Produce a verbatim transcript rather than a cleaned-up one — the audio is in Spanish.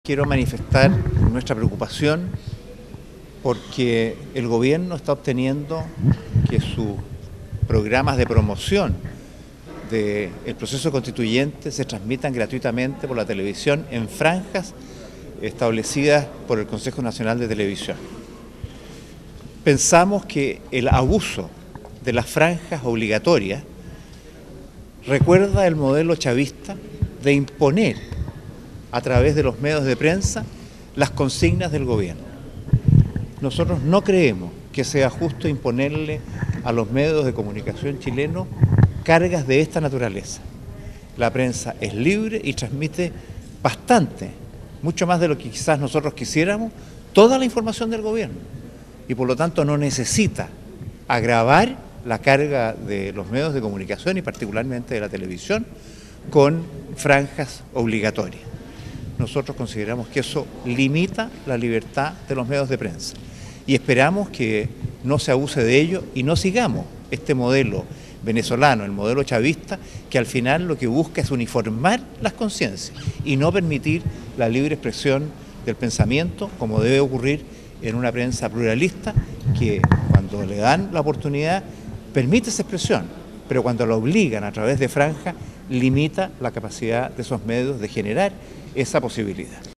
Quiero manifestar nuestra preocupación porque el gobierno está obteniendo que sus programas de promoción del proceso constituyente se transmitan gratuitamente por la televisión en franjas establecidas por el Consejo Nacional de Televisión. Pensamos que el abuso de las franjas obligatorias recuerda el modelo chavista de imponer a través de los medios de prensa las consignas del gobierno. Nosotros no creemos que sea justo imponerle a los medios de comunicación chilenos cargas de esta naturaleza. La prensa es libre y transmite bastante, mucho más de lo que quizás nosotros quisiéramos, toda la información del gobierno. Y por lo tanto no necesita agravar la carga de los medios de comunicación y particularmente de la televisión con franjas obligatorias. Nosotros consideramos que eso limita la libertad de los medios de prensa y esperamos que no se abuse de ello y no sigamos este modelo venezolano, el modelo chavista, que al final lo que busca es uniformar las conciencias y no permitir la libre expresión del pensamiento, como debe ocurrir en una prensa pluralista que cuando le dan la oportunidad permite esa expresión, pero cuando la obligan a través de franjas limita la capacidad de esos medios de generar esa posibilidad.